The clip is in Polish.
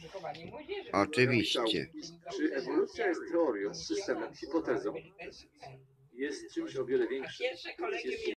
Oczywiście. Czy ewolucja jest teorią, systemem, hipotezą? Jest czymś o wiele większym. Jest